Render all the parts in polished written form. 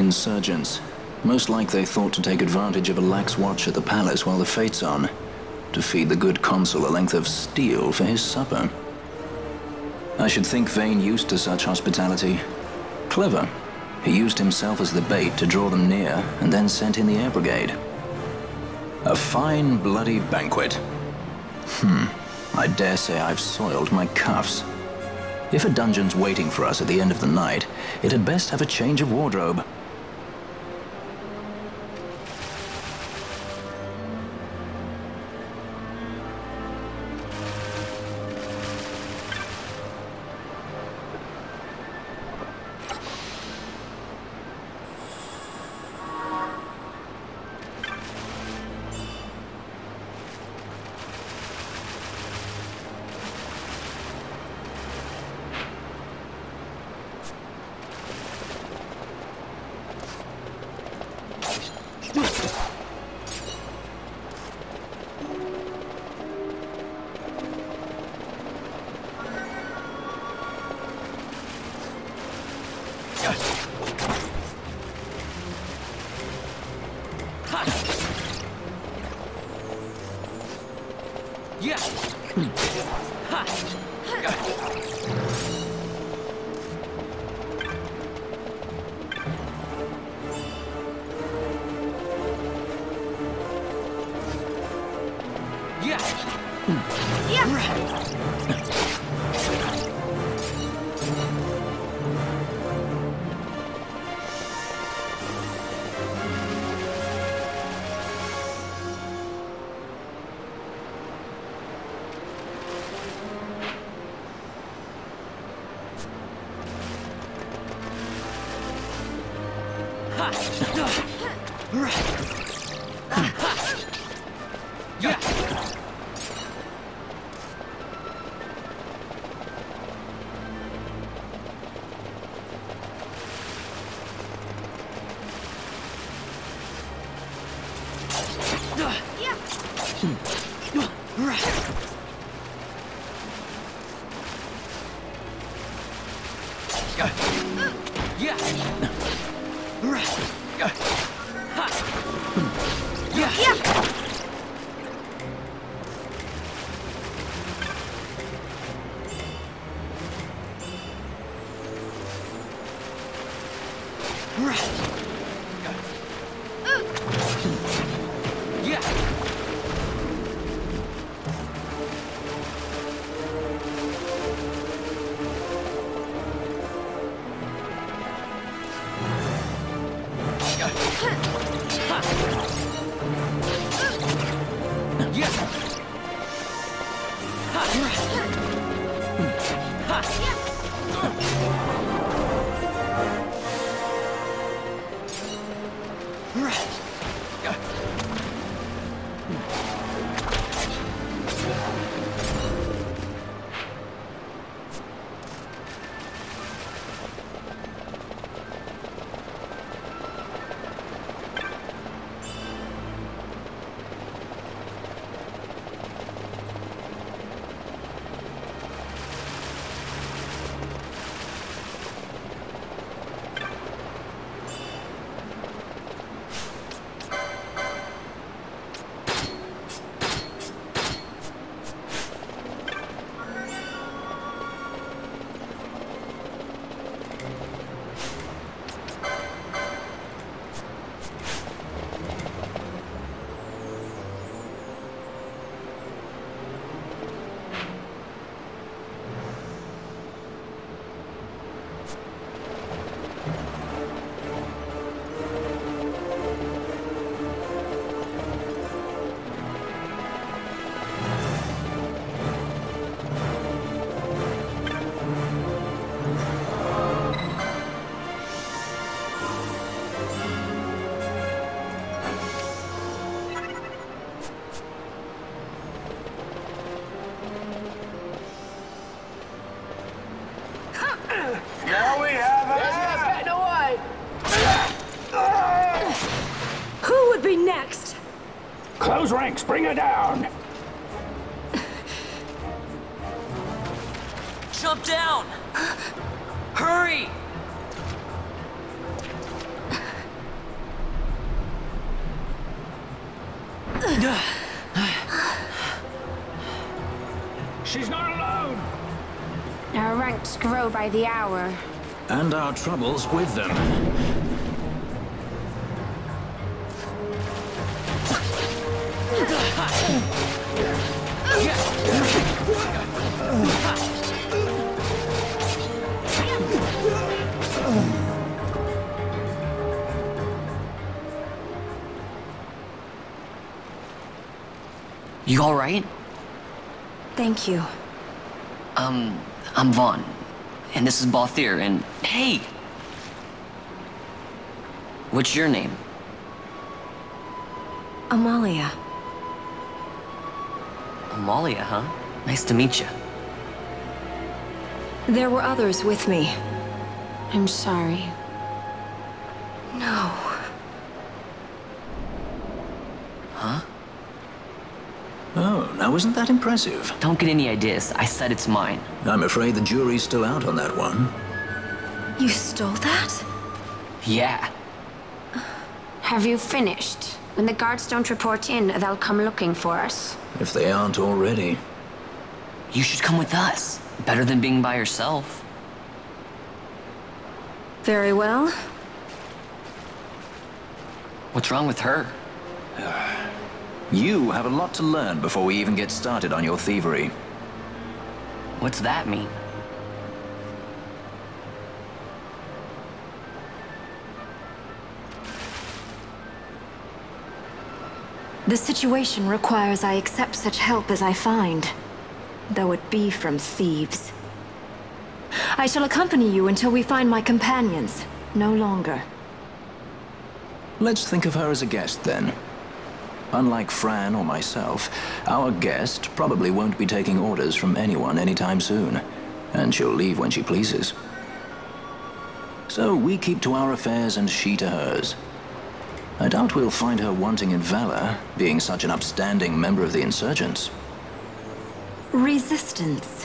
Insurgents. Most like they thought to take advantage of a lax watch at the palace while the fate's on, to feed the good consul a length of steel for his supper. I should think Vane used to such hospitality. Clever. He used himself as the bait to draw them near, and then sent in the air brigade. A fine, bloody banquet. I dare say I've soiled my cuffs. If a dungeon's waiting for us at the end of the night, it had best have a change of wardrobe. Now we have it! Getting away! Who would be next? Close ranks, bring her down! Jump down! Hurry! She's not alone! Our ranks grow by the hour. And our troubles with them. You all right? Thank you. I'm Vaughn. And this is Balthier, and hey! What's your name? Amalia. Amalia, huh? Nice to meet you. There were others with me. I'm sorry. No. Huh? Oh, now isn't that impressive? Don't get any ideas. I said it's mine. I'm afraid the jury's still out on that one. You stole that? Yeah. Have you finished? When the guards don't report in, they'll come looking for us. If they aren't already. You should come with us. Better than being by yourself. Very well. What's wrong with her? You have a lot to learn before we even get started on your thievery. What's that mean? The situation requires I accept such help as I find, though it be from thieves. I shall accompany you until we find my companions, no longer. Let's think of her as a guest, then. Unlike Fran or myself, our guest probably won't be taking orders from anyone anytime soon, and she'll leave when she pleases. So we keep to our affairs and she to hers. I doubt we'll find her wanting in valor, being such an upstanding member of the insurgents. Resistance.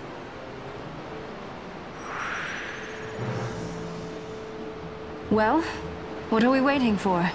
Well, what are we waiting for?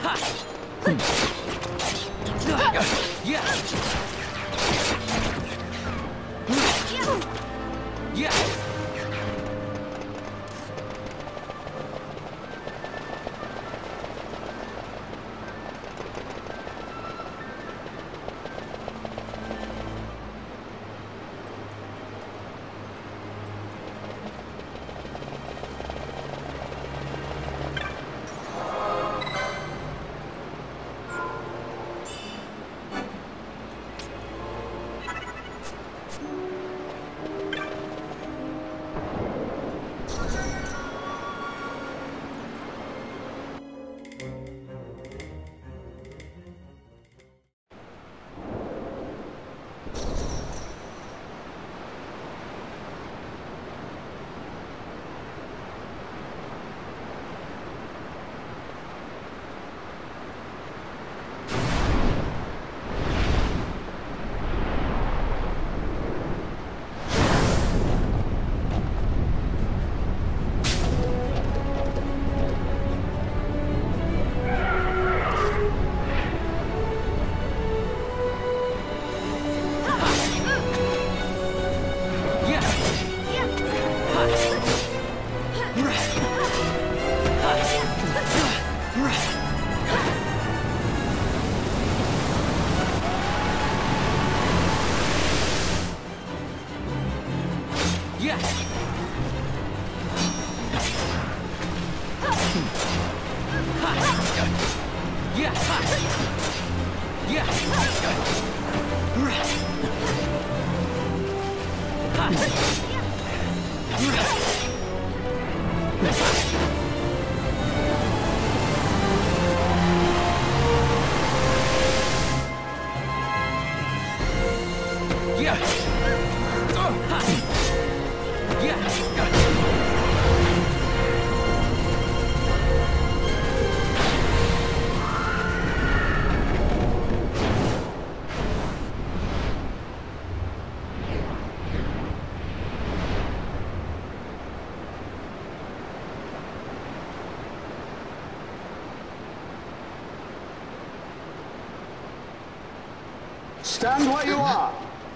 Stand where you are.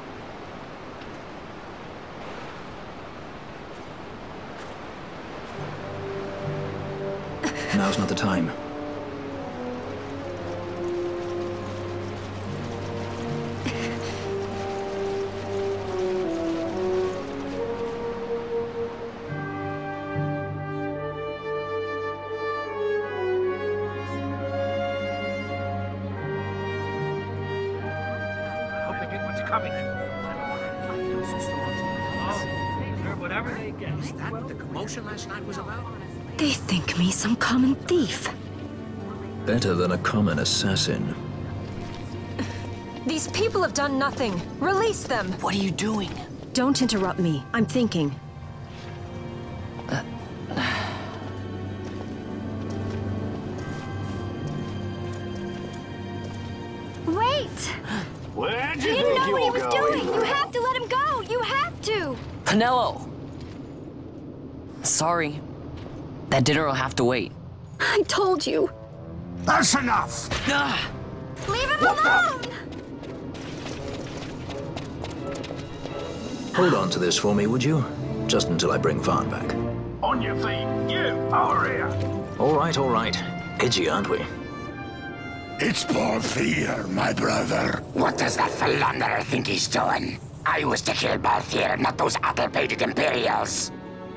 Now's not the time. Coming. Whatever they get. Is that what the commotion last night was about? They think me some common thief. Better than a common assassin. These people have done nothing. Release them! What are you doing? Don't interrupt me. I'm thinking. Wait! Where'd He you didn't think know you what he were was going? doing! You have to let him go! You have to! Pinello! Sorry. That dinner will have to wait. I told you! That's enough! Ah! Leave him alone! Hold on to this for me, would you? Just until I bring Vaughn back. On your feet, you, over here! All right. Edgy, aren't we? It's Balthier, my brother. What does that philanderer think he's doing? I was to kill Balthier, not those addle-pated Imperials.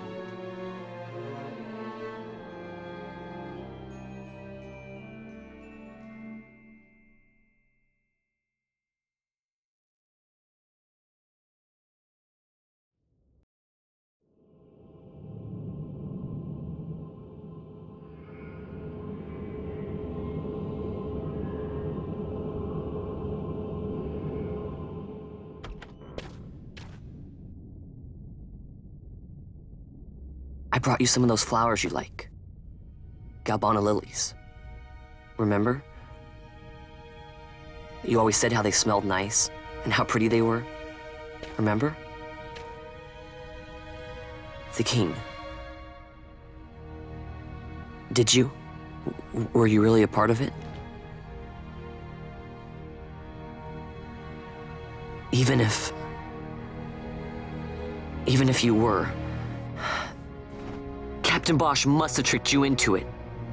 I brought you some of those flowers you like. Galbana lilies. Remember? You always said how they smelled nice and how pretty they were. Remember? The king. Did you? Were you really a part of it? Even if you were... Captain Bosch must have tricked you into it.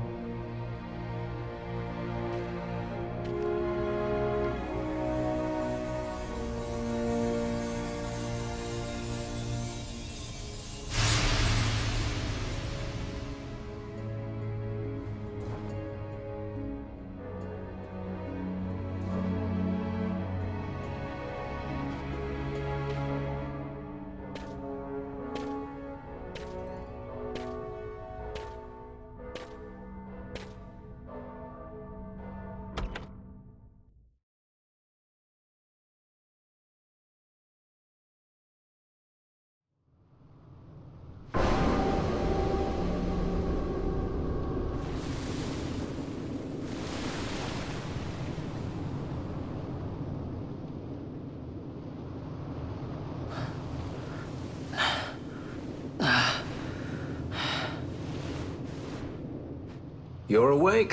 You're awake?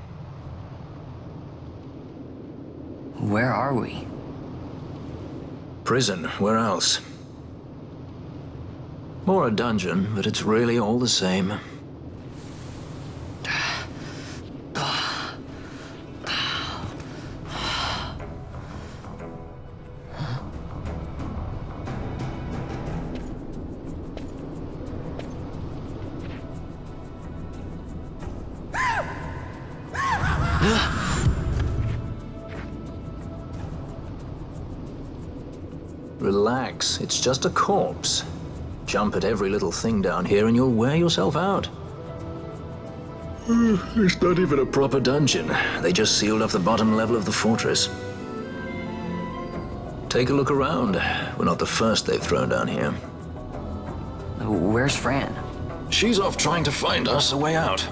Where are we? Prison, where else? Or a dungeon, but it's really all the same. Relax, it's just a corpse. Jump at every little thing down here and you'll wear yourself out. It's not even a proper dungeon. They just sealed off the bottom level of the fortress. Take a look around. We're not the first they've thrown down here. Where's Fran? She's off trying to find us a way out.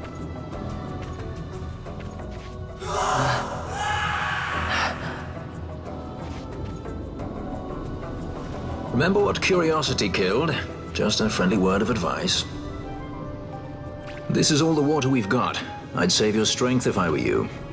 Remember what curiosity killed? Just a friendly word of advice. This is all the water we've got. I'd save your strength if I were you.